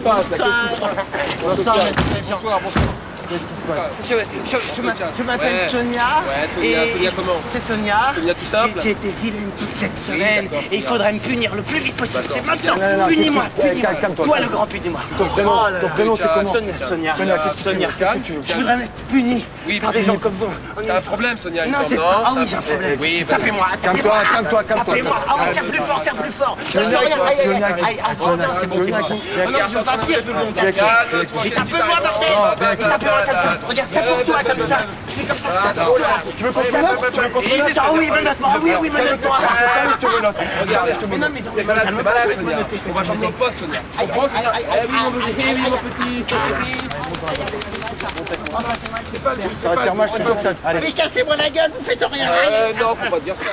passe là? Bonsoir, maître Jean. Bonsoir, bonsoir. Qu'est-ce qui se passe? Je m'appelle Ouais. Sonia. Ouais, Sonia, et Sonia comment? C'est Sonia. Sonia tout simple. J'ai été vilaine toute cette Oui, semaine. d'accord, Et il faudrait me punir le plus vite possible. D'accord. C'est maintenant. Non, Punis-moi. calme-toi. Toi, le grand, punis-moi. Ton prénom c'est comment? Sonia. Sonia, qu'est-ce que tu veux? Qu'est-ce que tu veux? Je voudrais être puni Oui, par des gens comme vous. T'as un problème, Sonia, il me Non, semble, c'est non? pas. Ah oui, j'ai un problème. Oui, vas-y. Tapez-moi. Calme-toi. Tapez-moi. Ah oui, serre plus fort, serre plus fort. Je sens rien. Aïe. Oh non, c'est bon, c'est bon. Oh non, je veux partir, je veux mon gars. J'ai tapé-moi, bordel. Tapez-moi comme ça. Regarde, ça pour toi, comme ça. Je fais comme ça, ça pour toi. Tu veux qu'on te menotte? Ah oui, menotte-moi. Oui, menotte-moi. Allez, je te menotte. Regarde, Mais non, mais t'es malade, Sonia. On va prendre notre poste, Sonia. Aïe, Comprends, Sonia? aïe, Eh oui, mon petit. Ça va, tire-moi, je te jure que ça. Allez. mais cassez-moi la gueule, vous faites rien. Non, faut pas dire ça.